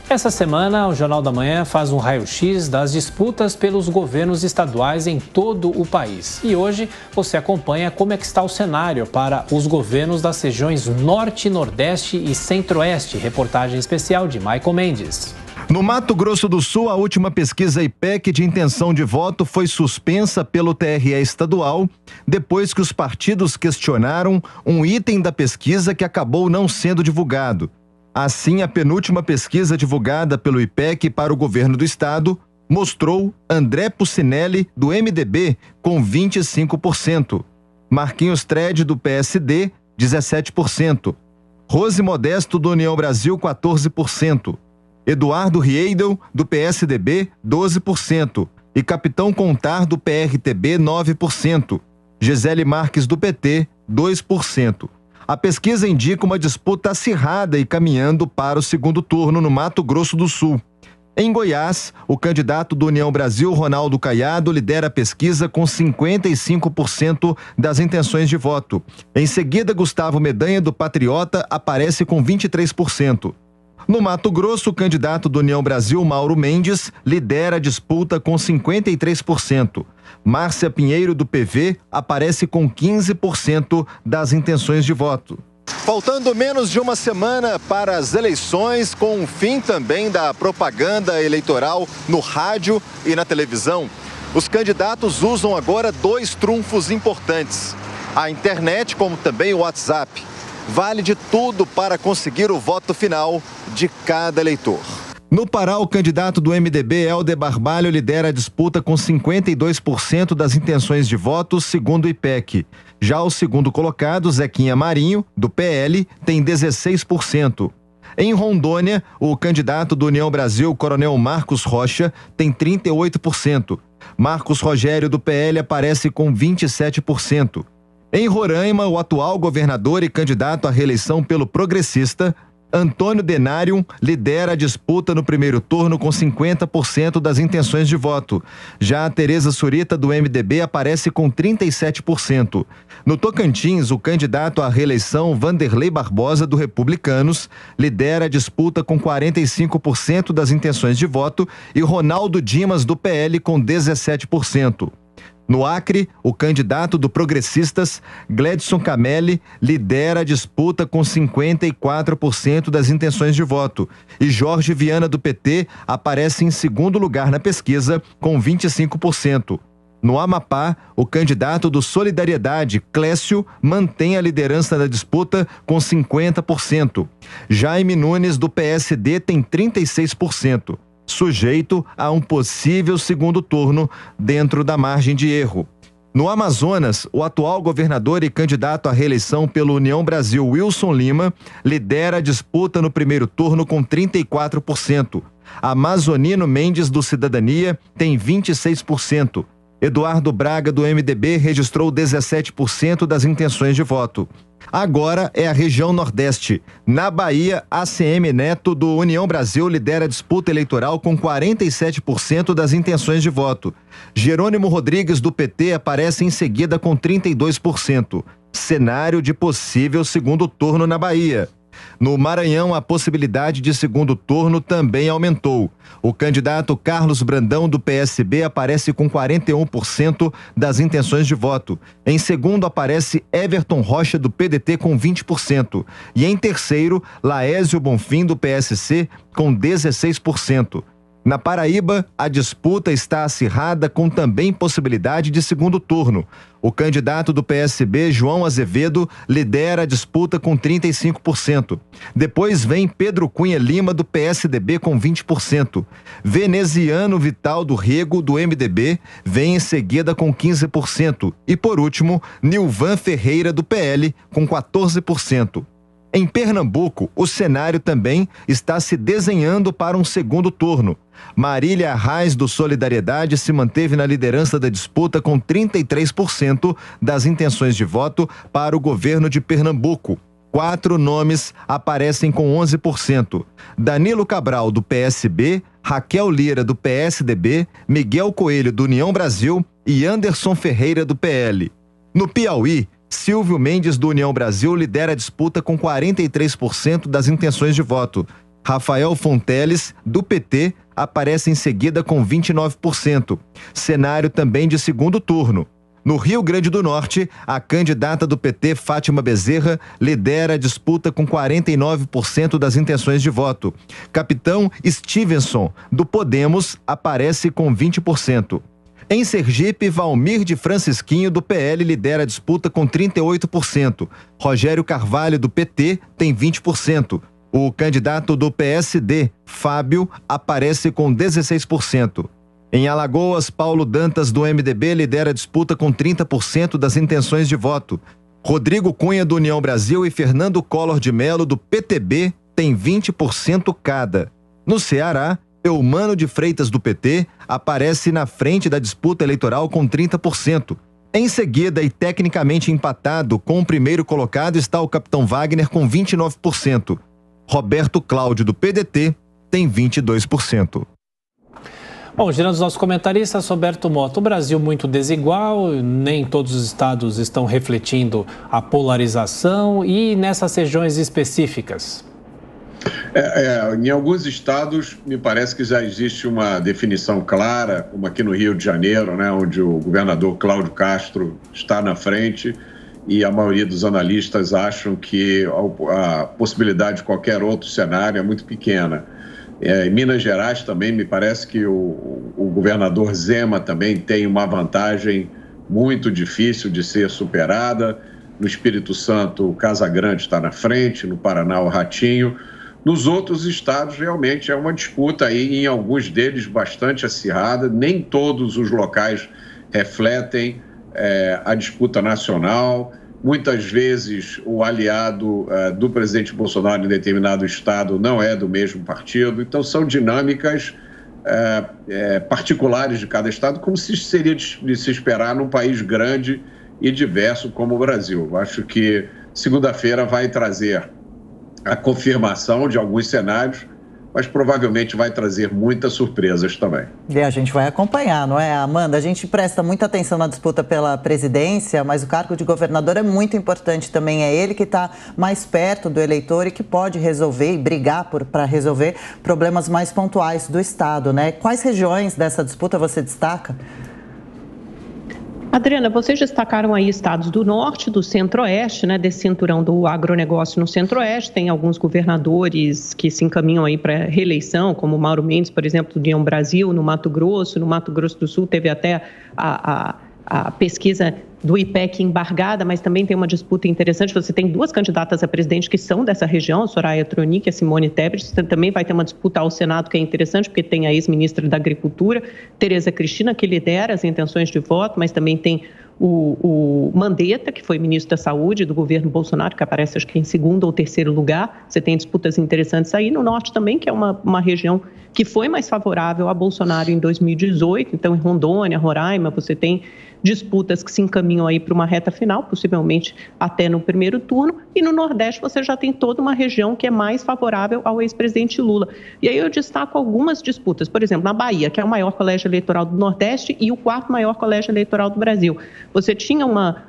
Essa semana, o Jornal da Manhã faz um raio-x das disputas pelos governos estaduais em todo o país. E hoje você acompanha como é que está o cenário para os governos das regiões Norte, Nordeste e Centro-Oeste. Reportagem especial de Michael Mendes. No Mato Grosso do Sul, a última pesquisa IPEC de intenção de voto foi suspensa pelo TRE estadual, depois que os partidos questionaram um item da pesquisa que acabou não sendo divulgado. Assim, a penúltima pesquisa divulgada pelo IPEC para o governo do estado mostrou André Pucinelli, do MDB, com 25%, Marquinhos Trede, do PSD, 17%, Rose Modesto, do União Brasil, 14%, Eduardo Rieidel, do PSDB, 12%, e Capitão Contar, do PRTB, 9%, Gisele Marques, do PT, 2%. A pesquisa indica uma disputa acirrada e caminhando para o segundo turno no Mato Grosso do Sul. Em Goiás, o candidato do União Brasil, Ronaldo Caiado, lidera a pesquisa com 55% das intenções de voto. Em seguida, Gustavo Medanha, do Patriota, aparece com 23%. No Mato Grosso, o candidato do União Brasil, Mauro Mendes, lidera a disputa com 53%. Márcia Pinheiro, do PV, aparece com 15% das intenções de voto. Faltando menos de uma semana para as eleições, com o fim também da propaganda eleitoral no rádio e na televisão, os candidatos usam agora dois trunfos importantes: a internet, como também o WhatsApp. Vale de tudo para conseguir o voto final de cada eleitor. No Pará, o candidato do MDB, Helder Barbalho, lidera a disputa com 52% das intenções de votos, segundo o IPEC. Já o segundo colocado, Zequinha Marinho, do PL, tem 16%. Em Rondônia, o candidato do União Brasil, Coronel Marcos Rocha, tem 38%. Marcos Rogério, do PL, aparece com 27%. Em Roraima, o atual governador e candidato à reeleição pelo Progressista, Antônio Denário, lidera a disputa no primeiro turno com 50% das intenções de voto. Já a Tereza Surita, do MDB, aparece com 37%. No Tocantins, o candidato à reeleição, Vanderlei Barbosa, do Republicanos, lidera a disputa com 45% das intenções de voto e Ronaldo Dimas, do PL, com 17%. No Acre, o candidato do Progressistas, Gledson Camelli, lidera a disputa com 54% das intenções de voto. E Jorge Viana, do PT, aparece em segundo lugar na pesquisa, com 25%. No Amapá, o candidato do Solidariedade, Clécio, mantém a liderança da disputa com 50%. Jaime Nunes, do PSD, tem 36%. Sujeito a um possível segundo turno dentro da margem de erro. No Amazonas, o atual governador e candidato à reeleição pelo União Brasil, Wilson Lima, lidera a disputa no primeiro turno com 34%. Amazonino Mendes, do Cidadania, tem 26%. Eduardo Braga, do MDB, registrou 17% das intenções de voto. Agora é a região Nordeste. Na Bahia, ACM Neto, do União Brasil, lidera a disputa eleitoral com 47% das intenções de voto. Jerônimo Rodrigues, do PT, aparece em seguida com 32%. Cenário de possível segundo turno na Bahia. No Maranhão, a possibilidade de segundo turno também aumentou. O candidato Carlos Brandão, do PSB, aparece com 41% das intenções de voto. Em segundo, aparece Everton Rocha, do PDT, com 20%. E em terceiro, Laésio Bonfim, do PSC, com 16%. Na Paraíba, a disputa está acirrada com também possibilidade de segundo turno. O candidato do PSB, João Azevedo, lidera a disputa com 35%. Depois vem Pedro Cunha Lima, do PSDB, com 20%. Veneziano Vital do Rego, do MDB, vem em seguida com 15%. E por último, Nilvan Ferreira, do PL, com 14%. Em Pernambuco, o cenário também está se desenhando para um segundo turno. Marília Arraes, do Solidariedade, se manteve na liderança da disputa com 33% das intenções de voto para o governo de Pernambuco. 4 nomes aparecem com 11%. Danilo Cabral, do PSB, Raquel Lira, do PSDB, Miguel Coelho, do União Brasil e Anderson Ferreira, do PL. No Piauí, Silvio Mendes, do União Brasil, lidera a disputa com 43% das intenções de voto. Rafael Fonteles, do PT, aparece em seguida com 29%. Cenário também de segundo turno. No Rio Grande do Norte, a candidata do PT, Fátima Bezerra, lidera a disputa com 49% das intenções de voto. Capitão Stevenson, do Podemos, aparece com 20%. Em Sergipe, Valmir de Francisquinho, do PL, lidera a disputa com 38%. Rogério Carvalho, do PT, tem 20%. O candidato do PSD, Fábio, aparece com 16%. Em Alagoas, Paulo Dantas, do MDB, lidera a disputa com 30% das intenções de voto. Rodrigo Cunha, do União Brasil, e Fernando Collor de Mello, do PTB, têm 20% cada. No Ceará, Eumano de Freitas, do PT, aparece na frente da disputa eleitoral com 30%. Em seguida, e tecnicamente empatado com o primeiro colocado, está o capitão Wagner com 29%. Roberto Cláudio, do PDT, tem 22%. Bom, girando os nossos comentaristas, Roberto Mota, o Brasil muito desigual, nem todos os estados estão refletindo a polarização e nessas regiões específicas? Em alguns estados, me parece que já existe uma definição clara, como aqui no Rio de Janeiro, né, onde o governador Cláudio Castro está na frente e a maioria dos analistas acham que a possibilidade de qualquer outro cenário é muito pequena. Em Minas Gerais também me parece que o governador Zema também tem uma vantagem muito difícil de ser superada. No Espírito Santo, o Casagrande está na frente, no Paraná, o Ratinho. Nos outros estados, realmente é uma disputa aí, em alguns deles, bastante acirrada. Nem todos os locais refletem a disputa nacional. Muitas vezes o aliado do presidente Bolsonaro em determinado estado não é do mesmo partido. Então são dinâmicas particulares de cada estado, como seria de se esperar num país grande e diverso como o Brasil. Eu acho que segunda-feira vai trazer a confirmação de alguns cenários, mas provavelmente vai trazer muitas surpresas também. E a gente vai acompanhar, não é, Amanda? A gente presta muita atenção na disputa pela presidência, mas o cargo de governador é muito importante também. É ele que está mais perto do eleitor e que pode resolver e brigar para resolver problemas mais pontuais do estado, né? Quais regiões dessa disputa você destaca? Adriana, vocês destacaram aí estados do norte, do centro-oeste, né, desse cinturão do agronegócio no centro-oeste. Tem alguns governadores que se encaminham aí para reeleição, como Mauro Mendes, por exemplo, do União Brasil, no Mato Grosso do Sul teve até a pesquisa do IPEC embargada, mas também tem uma disputa interessante. Você tem duas candidatas a presidente que são dessa região, a Soraya Tronic e a Simone Tebet. Você também vai ter uma disputa ao Senado que é interessante, porque tem a ex-ministra da Agricultura, Tereza Cristina, que lidera as intenções de voto, mas também tem o Mandetta, que foi ministro da Saúde do governo Bolsonaro, que aparece acho que em segundo ou terceiro lugar. Você tem disputas interessantes aí no norte também, que é uma região que foi mais favorável a Bolsonaro em 2018. Então, em Rondônia, Roraima, você tem disputas que se encaminham aí para uma reta final, possivelmente até no primeiro turno. E no Nordeste você já tem toda uma região que é mais favorável ao ex-presidente Lula. E aí eu destaco algumas disputas. Por exemplo, na Bahia, que é o maior colégio eleitoral do Nordeste e o quarto maior colégio eleitoral do Brasil. Você tinha uma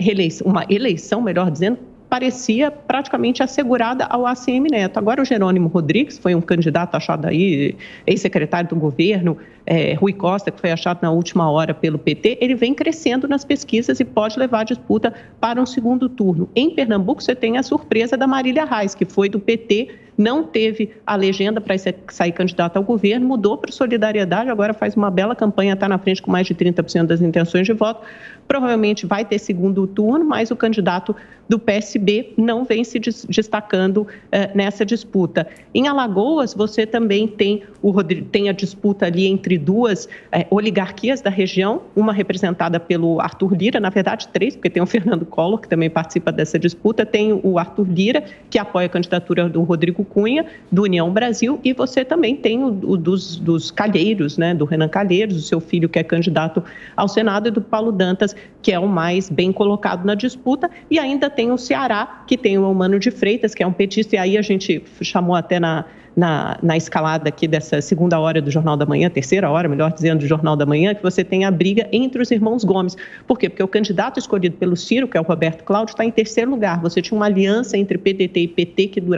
eleição, melhor dizendo, parecia praticamente assegurada ao ACM Neto. Agora o Jerônimo Rodrigues foi um candidato achado aí, ex-secretário do governo, Rui Costa, que foi achado na última hora pelo PT, ele vem crescendo nas pesquisas e pode levar a disputa para um segundo turno. Em Pernambuco, você tem a surpresa da Marília Reis, que foi do PT, não teve a legenda para sair candidata ao governo, mudou para Solidariedade, agora faz uma bela campanha, está na frente com mais de 30% das intenções de voto. Provavelmente vai ter segundo turno, mas o candidato do PSB não vem se destacando nessa disputa. Em Alagoas, você também tem a disputa ali entre duas oligarquias da região, uma representada pelo Arthur Lira, na verdade três, porque tem o Fernando Collor, que também participa dessa disputa, tem o Arthur Lira, que apoia a candidatura do Rodrigo Cunha, do União Brasil, e você também tem o dos Calheiros, né, do Renan Calheiros, o seu filho que é candidato ao Senado, e do Paulo Dantas, que é o mais bem colocado na disputa, e ainda tem o Ceará, que tem o Eumano de Freitas, que é um petista, e aí a gente chamou até na escalada aqui dessa segunda hora do Jornal da Manhã, terceira hora, melhor dizendo, do Jornal da Manhã, que você tem a briga entre os irmãos Gomes. Por quê? Porque o candidato escolhido pelo Ciro, que é o Roberto Cláudio, está em terceiro lugar. Você tinha uma aliança entre PDT e PT que durava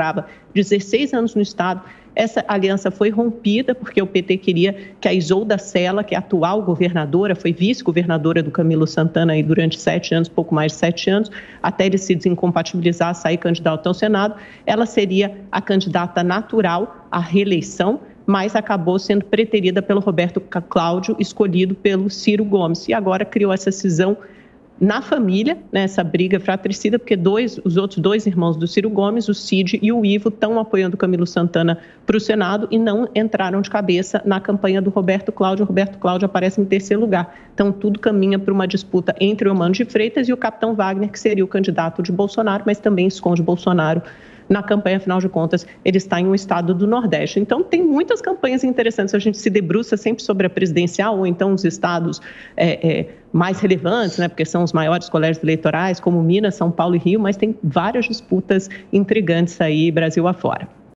16 anos no Estado. Essa aliança foi rompida porque o PT queria que a Isolda Sela, que é a atual governadora, foi vice-governadora do Camilo Santana aí durante 7 anos, pouco mais de 7 anos, até ele se desincompatibilizar, sair candidato ao Senado, ela seria a candidata natural à reeleição, mas acabou sendo preterida pelo Roberto Cláudio, escolhido pelo Ciro Gomes. E agora criou essa cisão na família, né, essa briga fratricida, porque os outros 2 irmãos do Ciro Gomes, o Cid e o Ivo, estão apoiando o Camilo Santana para o Senado e não entraram de cabeça na campanha do Roberto Cláudio. O Roberto Cláudio aparece em 3º lugar. Então, tudo caminha para uma disputa entre o Eumano de Freitas e o capitão Wagner, que seria o candidato de Bolsonaro, mas também esconde Bolsonaro na campanha, afinal de contas, ele está em um estado do Nordeste. Então, tem muitas campanhas interessantes. A gente se debruça sempre sobre a presidencial ou então os estados mais relevantes, né, porque são os maiores colégios eleitorais, como Minas, São Paulo e Rio, mas tem várias disputas intrigantes aí, Brasil afora.